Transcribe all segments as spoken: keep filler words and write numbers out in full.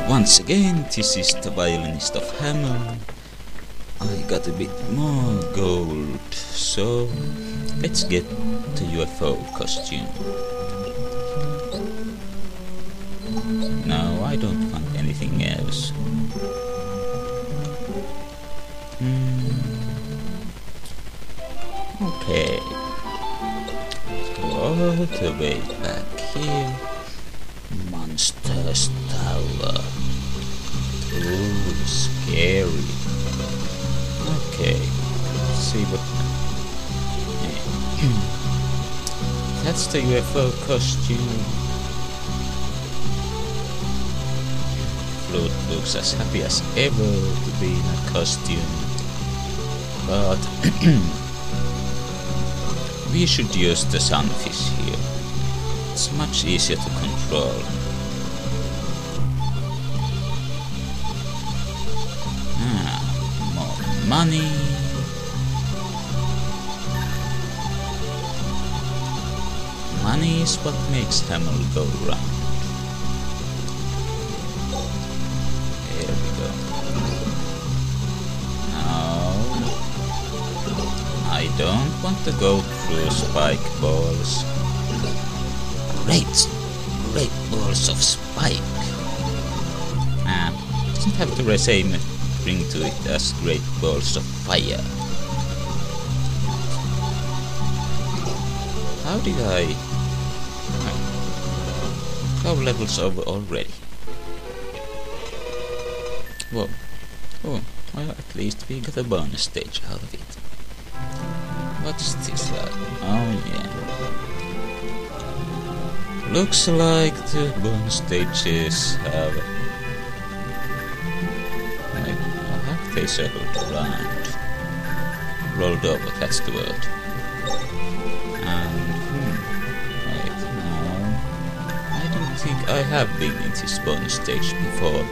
Once again, this is the Violinist of Hameln. I got a bit more gold, so let's get the U F O costume. No, I don't want anything else. Hmm. Okay. Let's go all the way back here. Monster's Tower. Ooh, scary. Okay, let's see what... That's the U F O costume. Flute looks as happy as ever to be in a costume. But... we should use the sunfish here. It's much easier to control. Ah, more money. Money is what makes Hameln go round. Here we go. Now, I don't want to go through spike balls. Great, great balls of spike. Ah, doesn't have the same ring to it as great balls of fire. How did I... twelve levels over already. Whoa. Oh, well, at least we got a bonus stage out of it. What's this like? Oh yeah. Looks like the bonus stages have... Wait, or have they circled around? Rolled over, that's the word. And... Hmm, wait, no... I don't think I have been in this bonus stage before.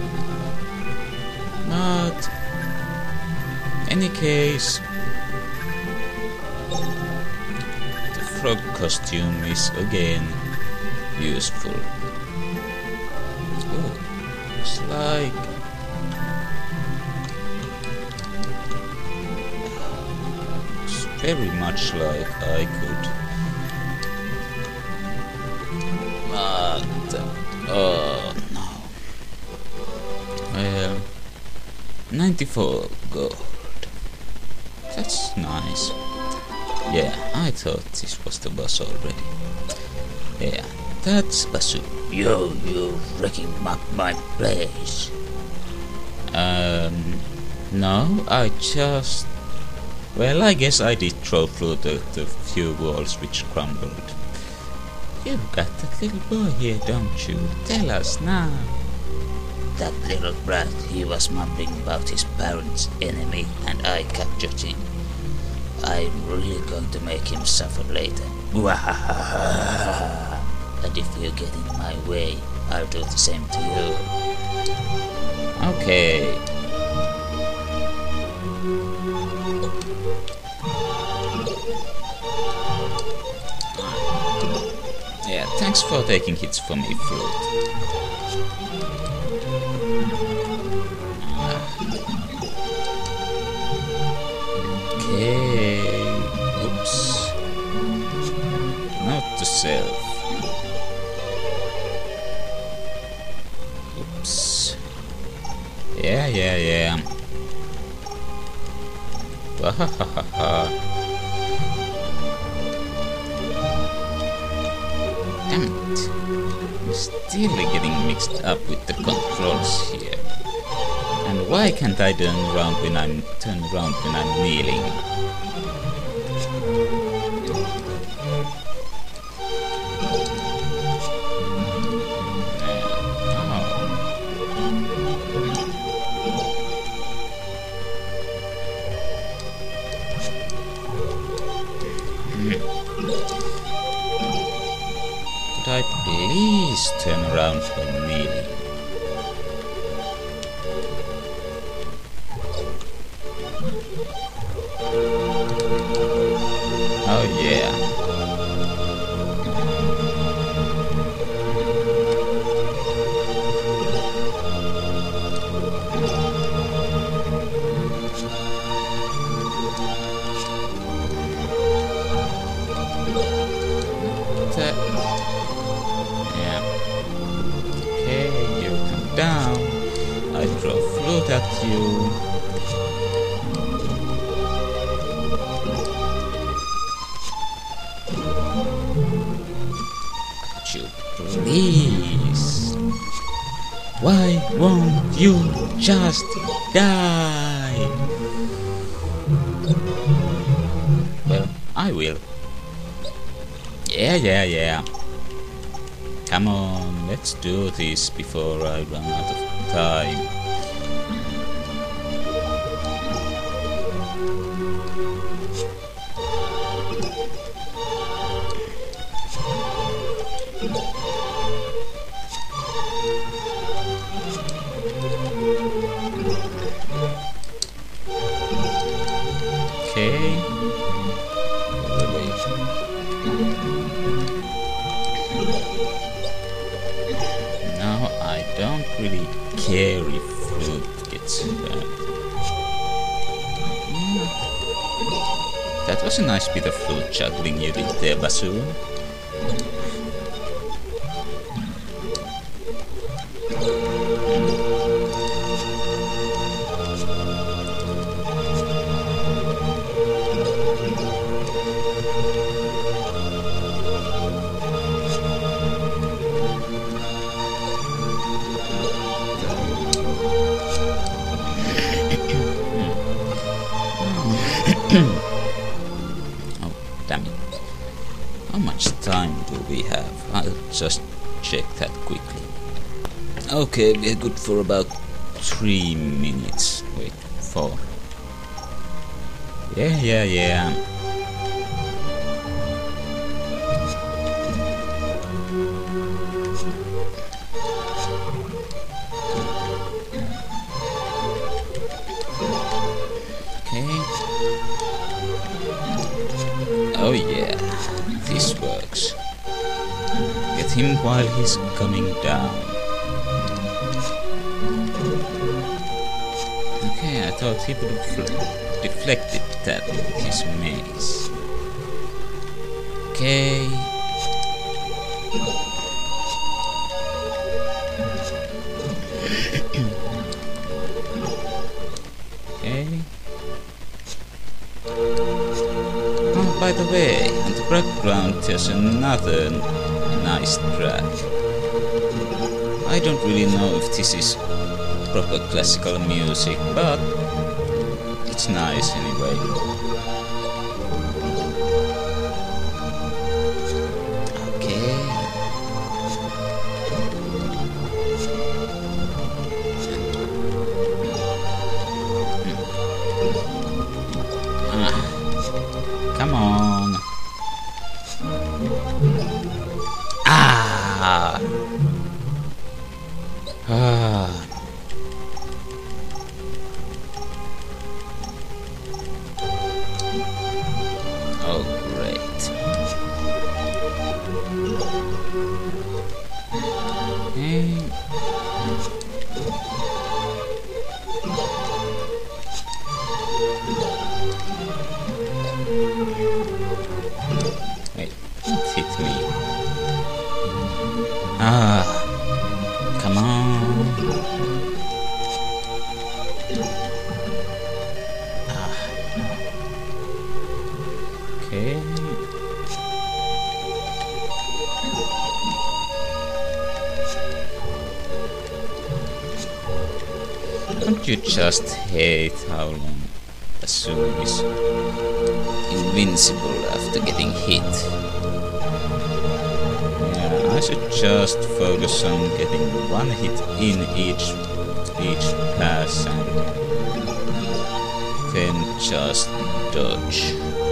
But... any case... the frog costume is again... useful. Oh, looks like... it's very much like I could... but... oh no. Well... ninety-four gold. That's nice. Yeah, I thought this was the boss already. Yeah. That's Bassoon. Yo, you're wrecking up my place. Um, no, I just... well, I guess I did throw through the, the few walls which crumbled. You've got that little boy here, don't you? Tell us now. That little brat, he was mumbling about his parents' enemy and I captured him. I'm really going to make him suffer later. And if you get in my way, I'll do the same to you. Okay. Yeah, thanks for taking hits for me, Flute. Okay. Oops. Note to self. Yeah, yeah, yeah. Wahahaha. Damn it. I'm still getting mixed up with the controls here. And why can't I turn around when I'm turn around when I'm kneeling? Could I please turn around when kneeling? Oh yeah. down. I throw flute at you. Could you please? Why won't you just die? Well, I will. Yeah, yeah, yeah. Come on, let's do this before I run out of time. Okay. Now I don't really care if flute gets hurt. Mm. That was a nice bit of flute juggling you did there, Bassoon. Oh, damn it. How much time do we have? I'll just check that quickly. Okay, we're good for about three minutes. Wait, four. Yeah, yeah, yeah. Oh yeah, this works. Get him while he's coming down. Okay, I thought he would have deflected that with his mace. Okay. Okay. Oh, by the way, on the background there's another nice track. I don't really know if this is proper classical music, but it's nice anyway. Okay. Ah, come on. Ah. Ah. Oh, great. Okay. Wait, don't hit me. Ah, come on. Ah. Okay. Don't you just hate how long Bassoon is invincible after getting hit? Yeah, I should just focus on getting one hit in each each pass and then just dodge.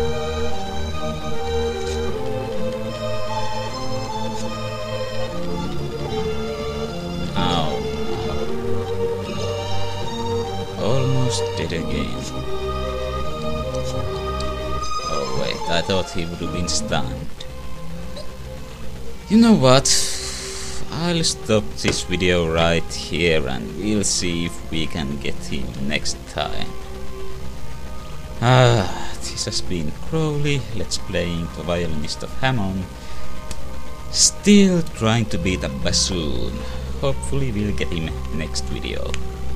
Ow. Almost dead again. Oh wait, I thought he would have been stunned. You know what? I'll stop this video right here and we'll see if we can get him next time. Ah, this has been Crowley, let's playing the Violinist of Hameln. Still trying to beat a Bassoon hopefully we'll get him next video.